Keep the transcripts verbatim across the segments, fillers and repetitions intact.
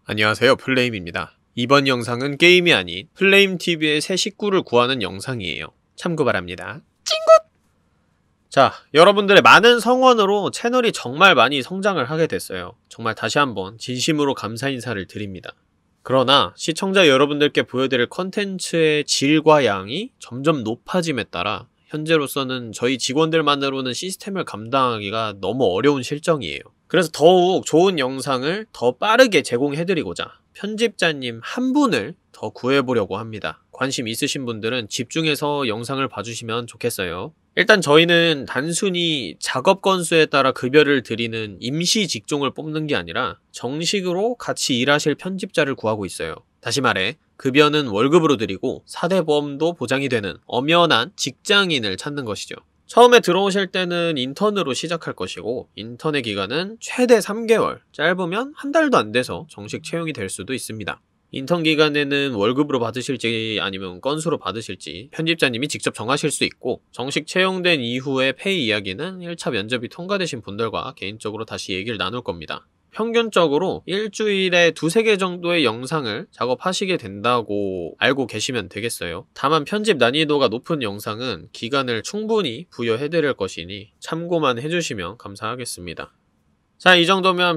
안녕하세요, 플레임입니다. 이번 영상은 게임이 아닌 플레임티비의 새 식구를 구하는 영상이에요. 참고 바랍니다. 찡굿! 자, 여러분들의 많은 성원으로 채널이 정말 많이 성장을 하게 됐어요. 정말 다시 한번 진심으로 감사 인사를 드립니다. 그러나 시청자 여러분들께 보여드릴 컨텐츠의 질과 양이 점점 높아짐에 따라 현재로서는 저희 직원들만으로는 시스템을 감당하기가 너무 어려운 실정이에요. 그래서 더욱 좋은 영상을 더 빠르게 제공해드리고자 편집자님 한 분을 더 구해보려고 합니다. 관심 있으신 분들은 집중해서 영상을 봐주시면 좋겠어요. 일단 저희는 단순히 작업 건수에 따라 급여를 드리는 임시 직종을 뽑는 게 아니라 정식으로 같이 일하실 편집자를 구하고 있어요. 다시 말해 급여는 월급으로 드리고 사대보험도 보장이 되는 엄연한 직장인을 찾는 것이죠. 처음에 들어오실 때는 인턴으로 시작할 것이고 인턴의 기간은 최대 삼 개월, 짧으면 한 달도 안 돼서 정식 채용이 될 수도 있습니다. 인턴 기간에는 월급으로 받으실지 아니면 건수로 받으실지 편집자님이 직접 정하실 수 있고 정식 채용된 이후의 페이 이야기는 일 차 면접이 통과되신 분들과 개인적으로 다시 얘기를 나눌 겁니다. 평균적으로 일주일에 두세 개 정도의 영상을 작업하시게 된다고 알고 계시면 되겠어요. 다만 편집 난이도가 높은 영상은 기간을 충분히 부여해드릴 것이니 참고만 해주시면 감사하겠습니다. 자, 이 정도면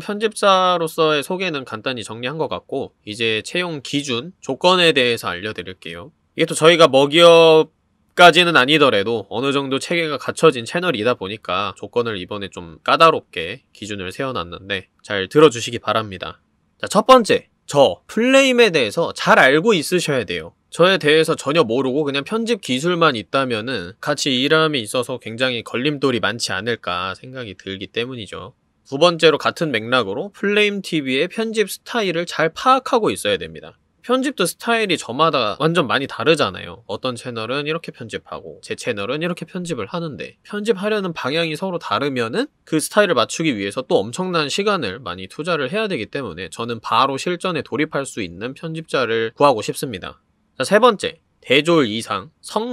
편집자로서의 소개는 간단히 정리한 것 같고 이제 채용 기준, 조건에 대해서 알려드릴게요. 이게 또 저희가 먹이업 까지는 아니더라도 어느 정도 체계가 갖춰진 채널이다 보니까 조건을 이번에 좀 까다롭게 기준을 세워놨는데 잘 들어주시기 바랍니다. 자, 첫 번째, 저 플레임에 대해서 잘 알고 있으셔야 돼요. 저에 대해서 전혀 모르고 그냥 편집 기술만 있다면은 같이 일함에 있어서 굉장히 걸림돌이 많지 않을까 생각이 들기 때문이죠. 두 번째로 같은 맥락으로 플레임티비의 편집 스타일을 잘 파악하고 있어야 됩니다. 편집도 스타일이 저마다 완전 많이 다르잖아요. 어떤 채널은 이렇게 편집하고 제 채널은 이렇게 편집을 하는데 편집하려는 방향이 서로 다르면은 그 스타일을 맞추기 위해서 또 엄청난 시간을 많이 투자를 해야 되기 때문에 저는 바로 실전에 돌입할 수 있는 편집자를 구하고 싶습니다. 자, 세 번째, 대졸 이상.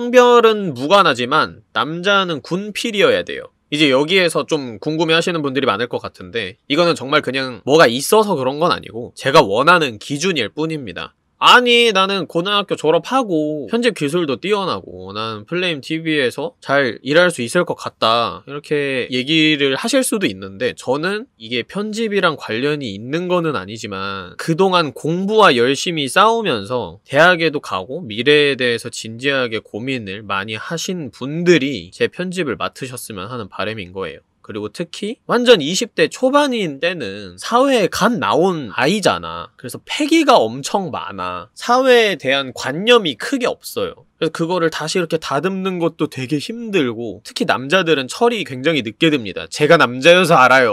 성별은 무관하지만 남자는 군필이어야 돼요. 이제 여기에서 좀 궁금해 하시는 분들이 많을 것 같은데 이거는 정말 그냥 뭐가 있어서 그런 건 아니고 제가 원하는 기준일 뿐입니다. 아니 나는 고등학교 졸업하고 편집 기술도 뛰어나고 난 플레임티비에서 잘 일할 수 있을 것 같다 이렇게 얘기를 하실 수도 있는데 저는 이게 편집이랑 관련이 있는 거는 아니지만 그동안 공부와 열심히 싸우면서 대학에도 가고 미래에 대해서 진지하게 고민을 많이 하신 분들이 제 편집을 맡으셨으면 하는 바람인 거예요. 그리고 특히 완전 이십 대 초반인 때는 사회에 갓 나온 아이잖아. 그래서 패기가 엄청 많아. 사회에 대한 관념이 크게 없어요. 그래서 그거를 다시 이렇게 다듬는 것도 되게 힘들고 특히 남자들은 철이 굉장히 늦게 듭니다. 제가 남자여서 알아요.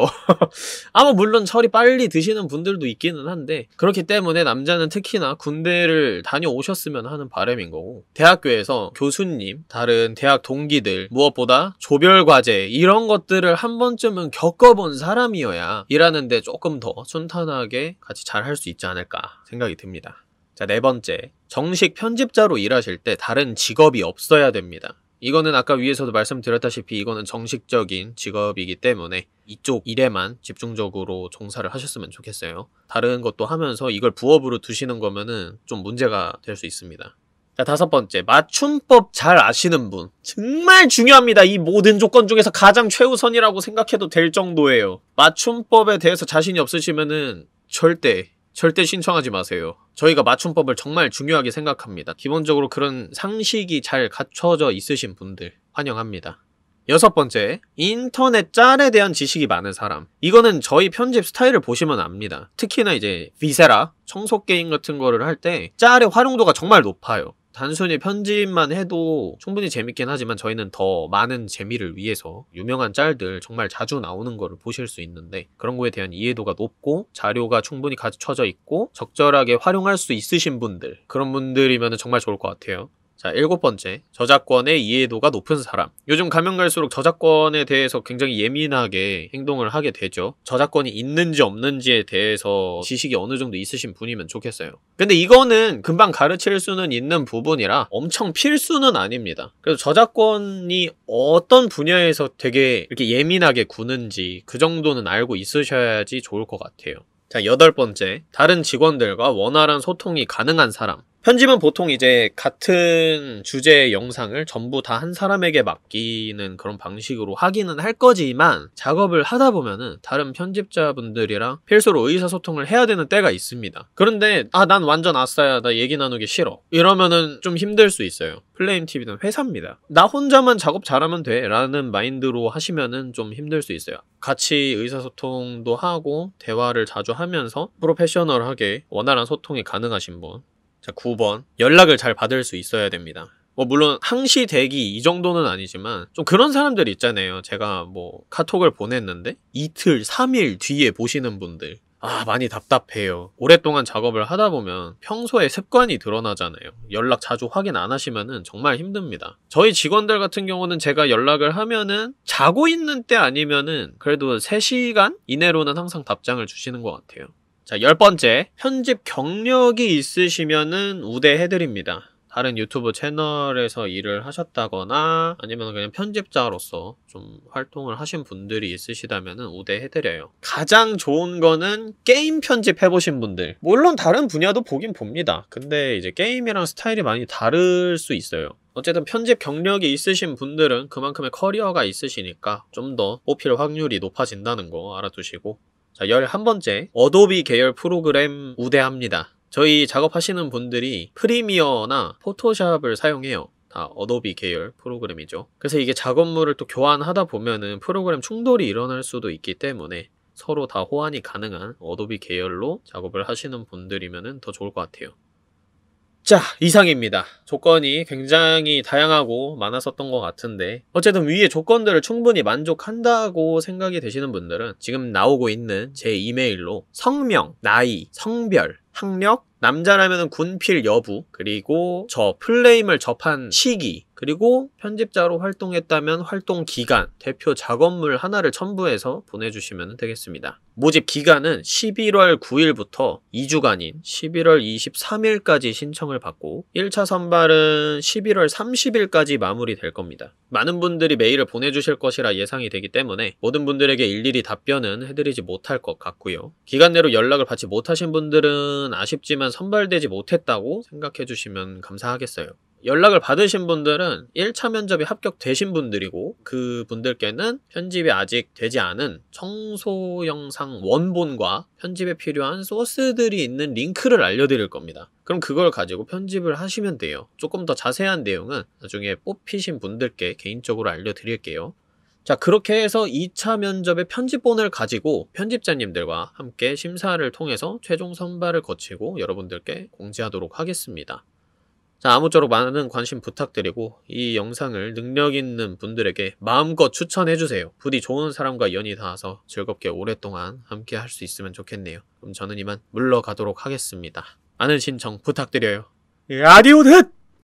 아마 물론 철이 빨리 드시는 분들도 있기는 한데 그렇기 때문에 남자는 특히나 군대를 다녀오셨으면 하는 바람인 거고 대학교에서 교수님, 다른 대학 동기들 무엇보다 조별과제 이런 것들을 한 번쯤은 겪어본 사람이어야 일하는데 조금 더 순탄하게 같이 잘 할 수 있지 않을까 생각이 듭니다. 자, 네 번째. 정식 편집자로 일하실 때 다른 직업이 없어야 됩니다. 이거는 아까 위에서도 말씀드렸다시피 이거는 정식적인 직업이기 때문에 이쪽 일에만 집중적으로 종사를 하셨으면 좋겠어요. 다른 것도 하면서 이걸 부업으로 두시는 거면은 좀 문제가 될 수 있습니다. 자, 다섯 번째. 맞춤법 잘 아시는 분. 정말 중요합니다. 이 모든 조건 중에서 가장 최우선이라고 생각해도 될 정도예요. 맞춤법에 대해서 자신이 없으시면은 절대 절대 신청하지 마세요. 저희가 맞춤법을 정말 중요하게 생각합니다. 기본적으로 그런 상식이 잘 갖춰져 있으신 분들 환영합니다. 여섯 번째, 인터넷 짤에 대한 지식이 많은 사람. 이거는 저희 편집 스타일을 보시면 압니다. 특히나 이제 비세라, 청소 게임 같은 거를 할 때 짤의 활용도가 정말 높아요. 단순히 편집만 해도 충분히 재밌긴 하지만 저희는 더 많은 재미를 위해서 유명한 짤들 정말 자주 나오는 거를 보실 수 있는데 그런 거에 대한 이해도가 높고 자료가 충분히 갖춰져 있고 적절하게 활용할 수 있으신 분들 그런 분들이면 정말 좋을 것 같아요. 자, 일곱 번째. 저작권의 이해도가 높은 사람. 요즘 가면 갈수록 저작권에 대해서 굉장히 예민하게 행동을 하게 되죠. 저작권이 있는지 없는지에 대해서 지식이 어느 정도 있으신 분이면 좋겠어요. 근데 이거는 금방 가르칠 수는 있는 부분이라 엄청 필수는 아닙니다. 그래서 저작권이 어떤 분야에서 되게 이렇게 예민하게 구는지 그 정도는 알고 있으셔야지 좋을 것 같아요. 자, 여덟 번째. 다른 직원들과 원활한 소통이 가능한 사람. 편집은 보통 이제 같은 주제의 영상을 전부 다 한 사람에게 맡기는 그런 방식으로 하기는 할 거지만 작업을 하다 보면은 다른 편집자분들이랑 필수로 의사소통을 해야 되는 때가 있습니다. 그런데 아, 난 완전 아싸야. 나 얘기 나누기 싫어. 이러면은 좀 힘들 수 있어요. 플레임티비는 회사입니다. 나 혼자만 작업 잘하면 돼 라는 마인드로 하시면은 좀 힘들 수 있어요. 같이 의사소통도 하고 대화를 자주 하면서 프로페셔널하게 원활한 소통이 가능하신 분. 자, 구 번. 연락을 잘 받을 수 있어야 됩니다. 뭐 물론 항시 대기 이 정도는 아니지만 좀 그런 사람들 있잖아요. 제가 뭐 카톡을 보냈는데 이틀, 삼 일 뒤에 보시는 분들. 아, 많이 답답해요. 오랫동안 작업을 하다 보면 평소에 습관이 드러나잖아요. 연락 자주 확인 안 하시면은 정말 힘듭니다. 저희 직원들 같은 경우는 제가 연락을 하면은 자고 있는 때 아니면은 그래도 세 시간 이내로는 항상 답장을 주시는 것 같아요. 자, 열 번째. 편집 경력이 있으시면은 우대해드립니다. 다른 유튜브 채널에서 일을 하셨다거나 아니면 그냥 편집자로서 좀 활동을 하신 분들이 있으시다면은 우대해드려요. 가장 좋은 거는 게임 편집해보신 분들. 물론 다른 분야도 보긴 봅니다. 근데 이제 게임이랑 스타일이 많이 다를 수 있어요. 어쨌든 편집 경력이 있으신 분들은 그만큼의 커리어가 있으시니까 좀 더 뽑힐 확률이 높아진다는 거 알아두시고. 자, 열한 번째. 어도비 계열 프로그램 우대합니다. 저희 작업하시는 분들이 프리미어나 포토샵을 사용해요. 다 어도비 계열 프로그램이죠. 그래서 이게 작업물을 또 교환하다 보면은 프로그램 충돌이 일어날 수도 있기 때문에 서로 다 호환이 가능한 어도비 계열로 작업을 하시는 분들이면은 더 좋을 것 같아요. 자, 이상입니다. 조건이 굉장히 다양하고 많았었던 것 같은데 어쨌든 위의 조건들을 충분히 만족한다고 생각이 되시는 분들은 지금 나오고 있는 제 이메일로 성명, 나이, 성별, 학력, 남자라면 군필 여부, 그리고 저 플레임을 접한 시기, 그리고 편집자로 활동했다면 활동 기간, 대표 작업물 하나를 첨부해서 보내주시면 되겠습니다. 모집 기간은 십일월 구일부터 이 주간인 십일월 이십삼일까지 신청을 받고 일 차 선발은 십일월 삼십일까지 마무리될 겁니다. 많은 분들이 메일을 보내주실 것이라 예상이 되기 때문에 모든 분들에게 일일이 답변은 해드리지 못할 것 같고요. 기간 내로 연락을 받지 못하신 분들은 아쉽지만 선발되지 못했다고 생각해주시면 감사하겠어요. 연락을 받으신 분들은 일 차 면접이 합격되신 분들이고 그 분들께는 편집이 아직 되지 않은 청소 영상 원본과 편집에 필요한 소스들이 있는 링크를 알려드릴 겁니다. 그럼 그걸 가지고 편집을 하시면 돼요. 조금 더 자세한 내용은 나중에 뽑히신 분들께 개인적으로 알려드릴게요. 자, 그렇게 해서 이 차 면접의 편집본을 가지고 편집자님들과 함께 심사를 통해서 최종 선발을 거치고 여러분들께 공지하도록 하겠습니다. 자, 아무쪼록 많은 관심 부탁드리고 이 영상을 능력 있는 분들에게 마음껏 추천해주세요. 부디 좋은 사람과 연이 닿아서 즐겁게 오랫동안 함께 할 수 있으면 좋겠네요. 그럼 저는 이만 물러가도록 하겠습니다. 많은 신청 부탁드려요. 아디오 댓!